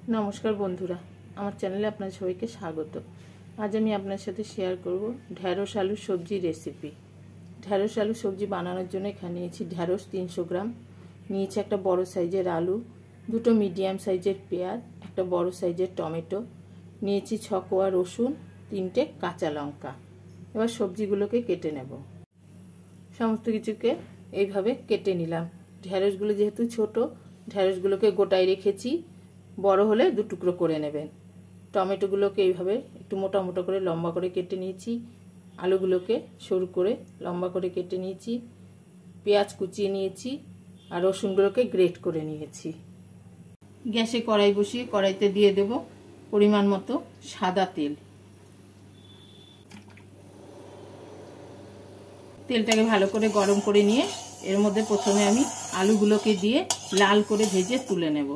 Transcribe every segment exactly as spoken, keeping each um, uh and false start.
নমস্কার বন্ধুরা, আমার চ্যানেলে আপনাদের সবাইকে স্বাগত। আজ আমি আপনার সাথে শেয়ার করব ঢ্যাঁড়স আলু সবজি রেসিপি। ঢ্যাঁড়স আলু সবজি বানানোর জন্য এখানে নিয়েছি ঢ্যাঁড়স তিনশো গ্রাম, নিয়েছি একটা বড় সাইজের আলু, দুটো মিডিয়াম সাইজের পেঁয়াজ, একটা বড় সাইজের টমেটো, নিয়েছি ছ কোয়া রসুন, তিনটে কাঁচা লঙ্কা। এবার সবজিগুলোকে কেটে নেব। সমস্ত কিছুকে এইভাবে কেটে নিলাম। ঢ্যাঁড়সগুলো যেহেতু ছোট, ঢ্যাঁড়সগুলোকে গোটায় রেখেছি, বড় হলে দু টুকরো করে নেবেন। টমেটোগুলোকে এইভাবে একটু মোটা মোটা করে লম্বা করে কেটে নিয়েছি, আলুগুলোকে সরু করে লম্বা করে কেটে নিয়েছি, পেঁয়াজ কুচিয়ে নিয়েছি, আর রসুনগুলোকে গ্রেট করে নিয়েছি। গ্যাসে কড়াই বসিয়ে কড়াইতে দিয়ে দেব পরিমাণ মতো সাদা তেল। তেলটাকে ভালো করে গরম করে নিয়ে এর মধ্যে প্রথমে আমি আলুগুলোকে দিয়ে লাল করে ভেজে তুলে নেব।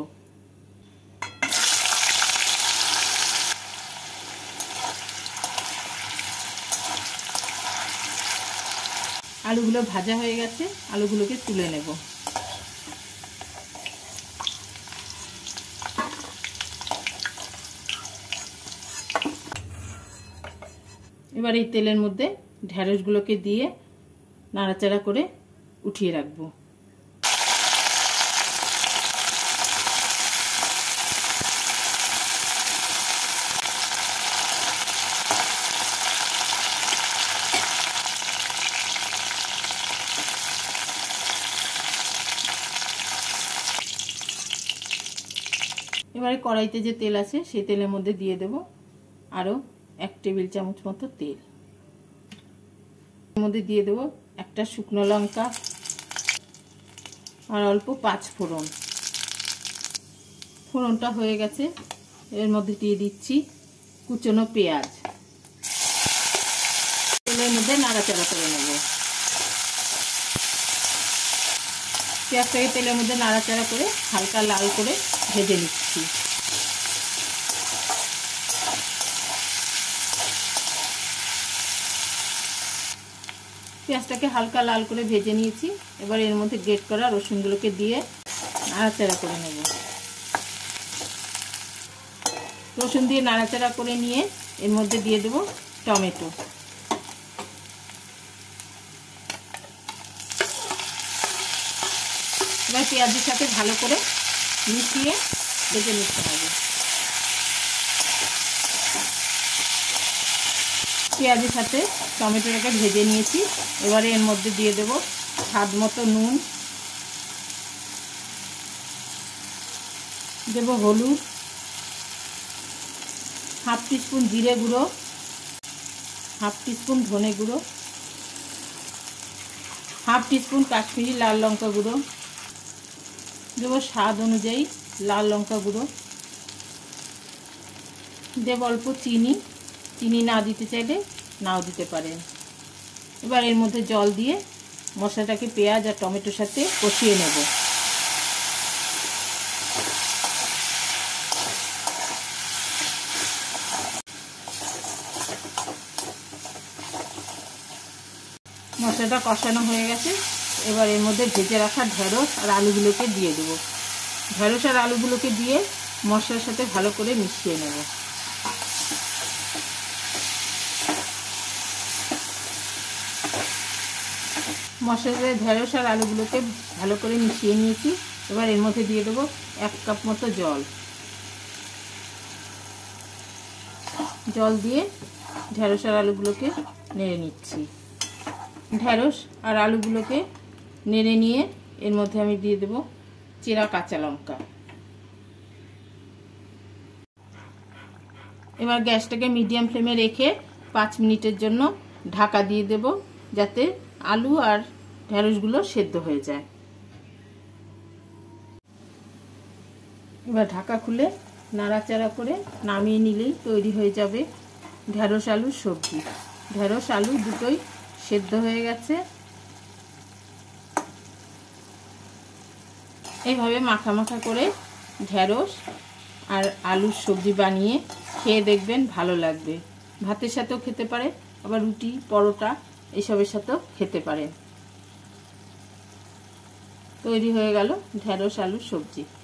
আলুগুলো ভাজা হয়ে গেছে, আলুগুলোকে তুলে নেব। এবার এই তেলের মধ্যে ঢ্যাঁড়সগুলোকে দিয়ে নাড়াচাড়া করে উঠিয়ে রাখবো। এবারে কড়াইতে যে তেল আছে সেই তেলের মধ্যে দিয়ে দেব আরো এক টেবিল চামচ মতো তেল। এর মধ্যে দিয়ে দেব একটা শুকনো লঙ্কা আর অল্প পাঁচ ফোড়ন। ফোড়নটা হয়ে গেছে, এর মধ্যে দিয়ে দিচ্ছি কুচনো পেঁয়াজ। তেলের মধ্যে নাড়াচাড়া করে নেব। পেঁয়াজটাকে তেলের মধ্যে নাড়াচাড়া করে হালকা লাল করে ভেজে নিচ্ছি। পেঁয়াজটাকে হালকা লাল করে ভেজে নিয়েছি। এবার এর মধ্যে গ্রেট করা রসুনগুলোকে দিয়ে নাড়াচাড়া করে নেব। রসুন দিয়ে নাড়াচাড়া করে নিয়ে এর মধ্যে দিয়ে দেব টমেটো। এবার পেঁয়াজের সাথে ভালো করে মিশিয়ে ভেজে নিতে হবে। পেঁয়াজের সাথে টমেটোটাকে ভেজে নিয়েছি। এবারে এর মধ্যে দিয়ে দেব স্বাদ মতো নুন, দেব হলুদ, হাফ টিস্পুন জিরে গুঁড়ো, হাফ টিস্পুন ধনে গুঁড়ো, হাফ টিস্পুন কাশ্মীরি লাল লঙ্কা গুঁড়ো, দেব স্বাদ অনুযায়ী লাল লঙ্কা গুঁড়ো, দেব অল্প চিনি, চিনি না দিতে চাইলে নাও দিতে পারেন। এবার এর মধ্যে জল দিয়ে মশলাটাকে পেঁয়াজ আর টমেটোর সাথে কষিয়ে নেব। মশলাটা কষানো হয়ে গেছে। এবার এর মধ্যে ভেজে রাখা ঢ্যাঁড়স আর আলুগুলোকে দিয়ে দেব। ঢ্যাঁড়স আর আলুগুলোকে দিয়ে মশলার সাথে ভালো করে মিশিয়ে নেব। মশলাতে ঢ্যাঁড়স আর আলুগুলোকে ভালো করে মিশিয়ে নিয়েছি। এবার এর মধ্যে দিয়ে দেবো এক কাপ মতো জল। জল দিয়ে ঢ্যাঁড়স আর আলুগুলোকে নেড়ে নিচ্ছি। ঢ্যাঁড়স আর আলুগুলোকে নেড়ে নিয়ে এর মধ্যে আমি দিয়ে দেব চেরা কাঁচা লঙ্কা। এবার গ্যাসটাকে মিডিয়াম ফ্লেমে রেখে পাঁচ মিনিটের জন্য ঢাকা দিয়ে দেব, যাতে আলু আর ঢ্যাঁড়সগুলো সেদ্ধ হয়ে যায়। এবার ঢাকা খুলে নাড়াচাড়া করে নামিয়ে নিলেই তৈরি হয়ে যাবে ঢ্যাঁড়স আলুর সবজি। ঢ্যাঁড়স আলু দুটোই সেদ্ধ হয়ে গেছে। এইভাবে মাখা মাখা করে ঢ্যাঁড়স আর আলুর সবজি বানিয়ে খেয়ে দেখবেন, ভালো লাগবে। ভাতের সাথেও খেতে পারে, আবার রুটি, পরোটা এসবের সাথেও খেতে পারেন। তৈরি হয়ে গেল ঢ্যাঁড়স আলুর সবজি।